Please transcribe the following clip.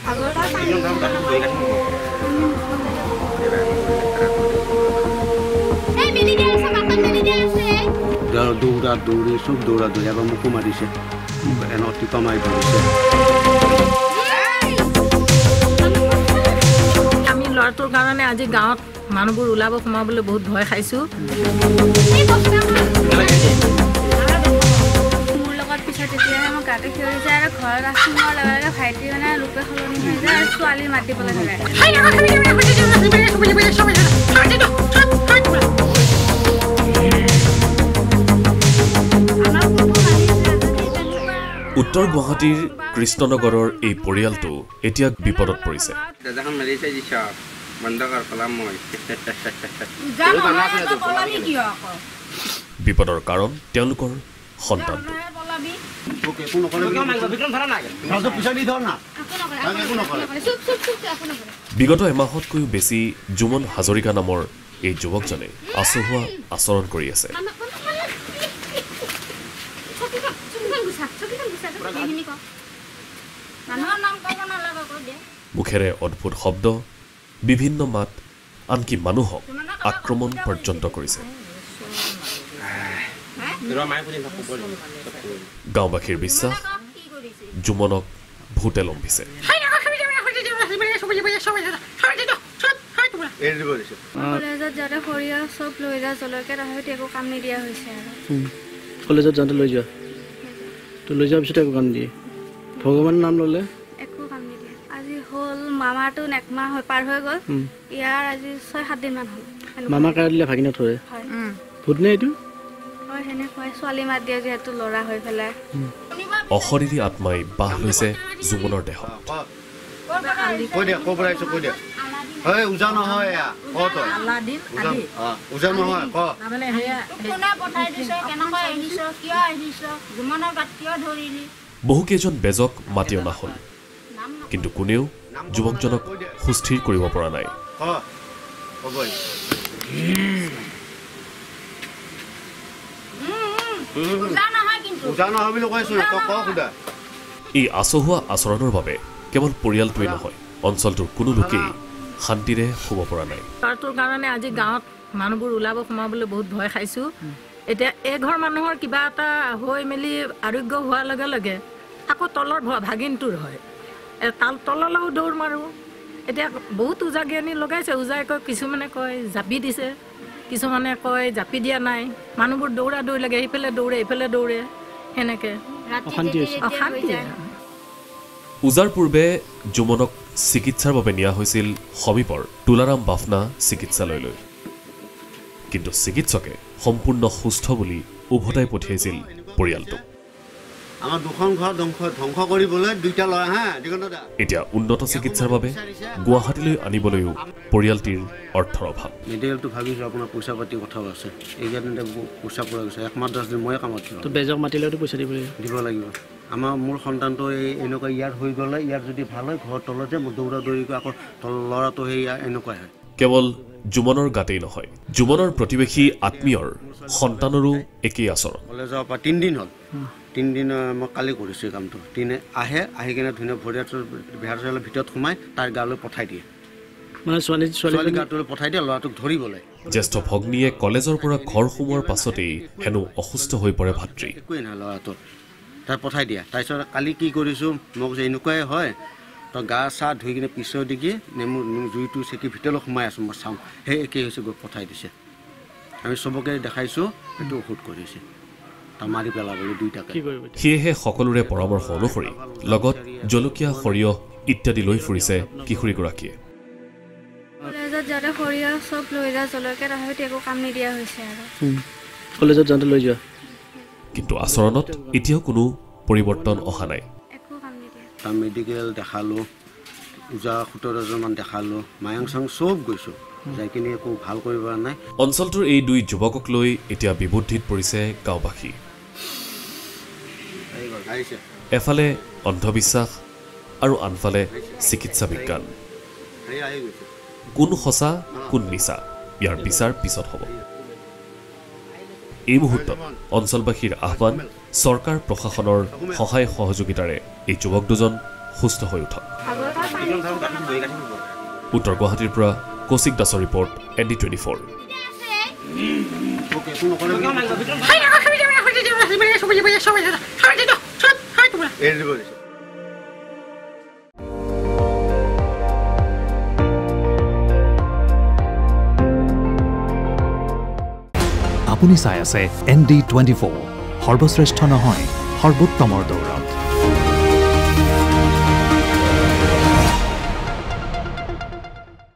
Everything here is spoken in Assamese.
দৌৰা দৌৰি চব দৌৰা দৌৰি এবাৰ মোকো মাৰিছে অতিকা মাৰি ধৰিছে আমি ল'ৰাটোৰ কাৰণে আজি গাঁৱত মানুহবোৰ ওলাব সোমাবলৈ বহুত ভয় খাইছো মোৰ লগত পিছত তেতিয়াহে মই গাতে খেলি যায় আৰু ঘৰত আছো মোৰ লগে লগে ভাইটি মানে ৰূপে সলনি হৈ যায় আৰু ছোৱালী মাতিবলৈ ধৰে উত্তৰ গুৱাহাটীৰ কৃষ্ণনগৰৰ এই পৰিয়ালটো এতিয়া বিপদত পৰিছে বিপদৰ কাৰণ তেওঁলোকৰ সন্তানটো বিগত এমাহতকৈও বেছি জুমন হাজৰিকা নামৰ এই যুৱকজনে আচহুৱা আচৰণ কৰি আছে মুখেৰে অদ্ভুত শব্দ বিভিন্ন মাত আনকি মানুহক আক্ৰমণ পৰ্যন্ত কৰিছে গাঁওবাসীৰ বিশ্বাস জুমনক ভূতে লম্ভিছে কলেজত যাওঁতে সৰিয়হ চব লৈ যা জলকীয়া তাহাঁতি একো কাম নিদিয়া হৈছে আৰু কলেজত যাওঁতে লৈ যোৱা তো লৈ যোৱাৰ পিছত একো কাম দিয়ে ভগৱানৰ নাম ল'লে একো কাম নিদিয়ে আজি হ'ল মামাটো একমাহ পাৰ হৈ গ'ল ইয়াৰ আজি 6-7 দিনমান হ'ল মামা কাৰ দিলে ভাগিনা থৰে ভূত নে এইটো হয় সেনেকুৱাই ছোৱালী মাত দিয়ে যিহেতু ল'ৰা হৈ পেলাই অশৰীৰী আত্মাই বাহ লৈছে জুমনৰ দেহত বহুকেইজন বেজক মাতি অনা হ'ল কিন্তু কোনেও যুৱকজনক সুস্থিৰ কৰিব পৰা নাই এই আচহুৱা আচৰণৰ বাবে কেৱল পৰিয়ালটোৱেই নহয় অঞ্চলটোৰ কোনো লোকেই শান্তিৰে শুব পৰা নাই ল'ৰাটোৰ কাৰণে আজি গাঁৱত মানুহবোৰ ওলাব সোমাবলৈ বহুত ভয় খাইছো এতিয়া এঘৰ মানুহৰ কিবা এটা হৈ মেলি আৰোগ্য হোৱাৰ লগে লগে আকৌ তলৰ ভাগিনটোৰ হয় তললৈও দৌৰ মাৰোঁ এতিয়া বহুত উজাগিয়ানি লগাইছে উজাই কয় কিছুমানে কয় জাপি দিছে কিছুমানে কয় জাপি দিয়া নাই মানুহবোৰ দৌৰা দৌৰি লাগে এইফালে দৌৰে এইফালে দৌৰে সেনেকৈ অশান্তি উজাৰ পূৰ্বে জুমনক চিকিৎসাৰ বাবে নিয়া হৈছিল সমীপৰ তুলাৰাম বাফনা চিকিৎসালয়লৈ কিন্তু চিকিৎসকে সম্পূৰ্ণ সুস্থ বুলি উভতাই পঠিয়াইছিল পৰিয়ালটোক আমাৰ দুখন ঘৰ ধ্বংস কৰিবলৈ দুইটা লয় হা এতিয়া উন্নত চিকিৎসাৰ বাবে গুৱাহাটীলৈ আনিবলৈও পৰিয়ালটিৰ অৰ্থৰ অভাৱ মেডিকেলটো ভাবিছোঁ আপোনাৰ পইচা পাতি কথাও আছে এইকেইদিনতে পইচা পৰা গৈছে 1 মাহ 10 দিন ময়ে কামত তো বেজক মাতিলেতো পইচা দিব লাগিব মোৰ সন্তানটো এনেকুৱা ইয়াৰ হৈ গ'লে ইয়াৰ যদি ভাল হয় ঘৰ তলত যে দৌৰা দৌৰি আকৌ ল'ৰাটো সেই এনেকুৱাই হয় কেৱল জুমনৰ গাতেই নহয় জুমনৰ প্ৰতিবেশী আত্মীয়ৰ সন্তানৰো একেই আচৰণ কলেজৰ পৰা 3 দিন হ'ল 3 দিন মই কালি কৰিছোঁ কামটো আহি কিনে ধুনীয়া ভৰিয়াটো বেহাৰৰ ভিতৰত সোমাই তাৰ গালৈ পঠাই দিয়ে মানে ছোৱালী গাটোলৈ পঠাই দিয়ে ল'ৰাটোক ধৰিবলৈ জ্যেষ্ঠ ভগ্নীয়ে কলেজৰ পৰা ঘৰ সোমোৱাৰ পাছতেই হেনো অসুস্থ হৈ পৰে ভাতৃ একোৱেই নাই ল'ৰাটো তাই পঠাই দিয়া তাৰপিছত কালি কি কৰিছোঁ মই কৈছোঁ এনেকুৱাই হয় তই গা চা ধুই কিনে পিছৰ দিগি নেমু জুইটো চেকি ভিতৰলৈ সোমাই আছোঁ মই চাওঁ সেই একেই হৈছে গৈ পঠাই দিছে আমি চবকে দেখাইছোঁ সেইটো ঔষধ কৰিছে মাৰি পেলাবলৈ দুইটাকে সেয়েহে সকলোৰে পৰামৰ্শ অনুসৰি লগত জলকীয়া সৰিয়হ ইত্যাদি লৈ ফুৰিছে কিশোৰীগৰাকীয়ে কলেজত যাওঁতে সৰিয়হ চব লৈ যা জলকীয়া তাহাঁতি একো কাম নিদিয়া হৈছে আৰু কলেজত যাওঁতে লৈ যোৱা কিন্তু আচৰণত এতিয়াও কোনো পৰিৱৰ্তন অহা নাই একো কাম নিদিয়ে মেডিকেল দেখালোঁ ওজা 17 মান দেখালোঁ মায়াং চাং চব গৈছোঁ যাই কিনে একো ভাল কৰিব পৰা নাই অঞ্চলটোৰ এই দুই যুৱকক লৈ এতিয়া বিবুদ্ধিত পৰিছে গাঁওবাসী এফালে অন্ধবিশ্বাস আৰু আনফালে চিকিৎসা বিজ্ঞান কোন সঁচা কোন মিছা ইয়াৰ বিচাৰ পিছত হ'ব এই মুহূৰ্তত অঞ্চলবাসীৰ আহ্বান চৰকাৰ প্ৰশাসনৰ সহায় সহযোগিতাৰে এই যুৱক দুজন সুস্থ হৈ উঠক উত্তৰ গুৱাহাটীৰ পৰা কৌশিক দাসৰ ৰিপৰ্ট ND24। আপুনি চাই আছে ND24, সৰ্বশ্ৰেষ্ঠ নহয় সৰ্বোত্তমৰ দৌৰা।